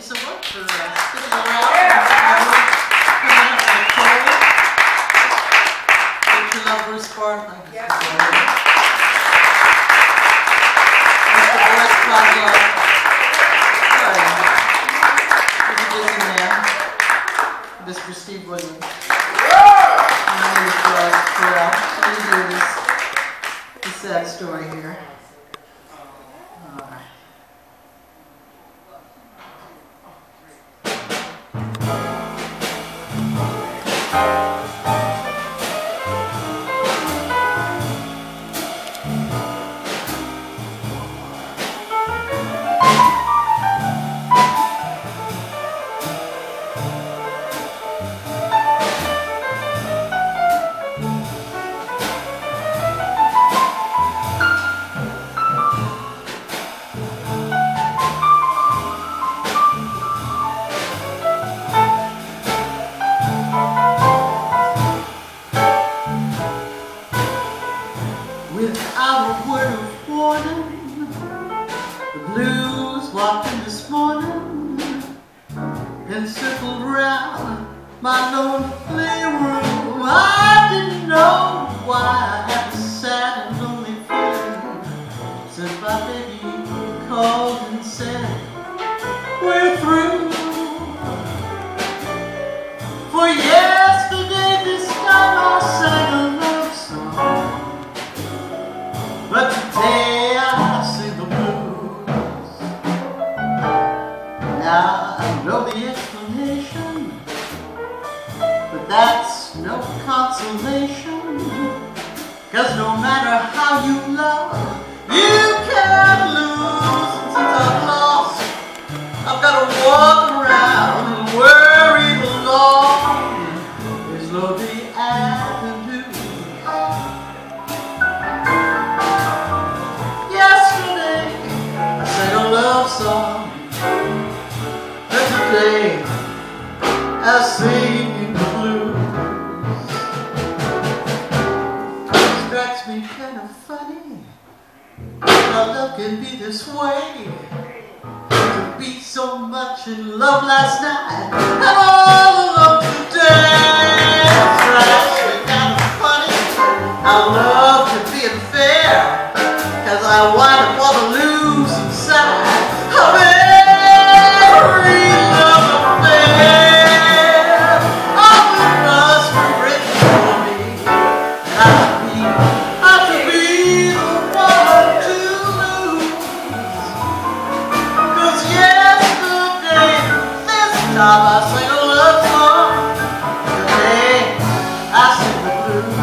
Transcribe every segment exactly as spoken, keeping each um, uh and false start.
you so much for uh, sticking around and coming up to the cold. Don't you love Roz Corral? Thank you so much. Mister Boris Kozlov. Sorry. He's a busy man. Mister Steve Williams. My name is Roz Corral. Let me do this, this sad story here. All right. Without a word of warning, the blues walked in this morning and circled round my lonely room. I didn't know why I had a sad and lonely feeling since my baby called and said, we're through. For yesterday this time I sang a love song, but today I sing the blues. Now I know the explanation, but that's no consolation, 'cause no matter how you love, you can't lose. And since I've lost, I've got to walk around and worry along this lonely avenue. Song. And today I sing the blues. It strikes me kind of funny how love can be this way, to be so much in love last night and all alone today. It strikes me kind of funny how love can be unfair, 'cause I wind up on the lose inside of every love affair. All the rust written for me, and I have to be, I have to be the one to lose. 'Cause yesterday, this time I sang a love song, today I sing the blues.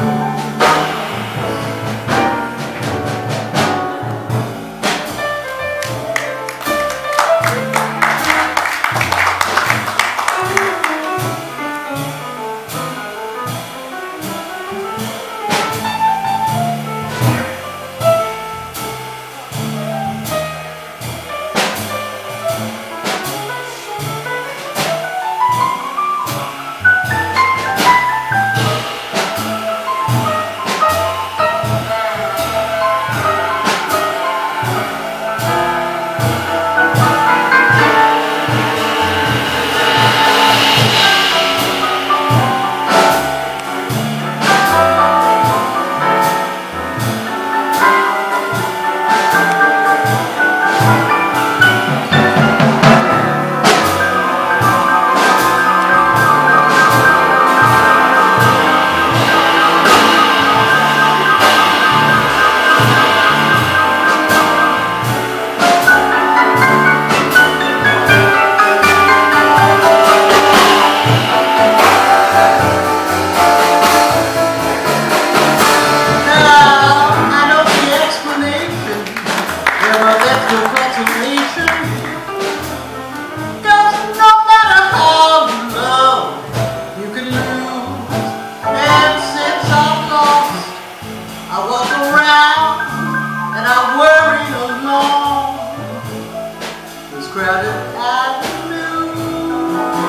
Crowded avenue.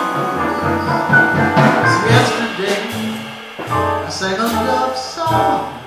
Yesterday I sang a love song,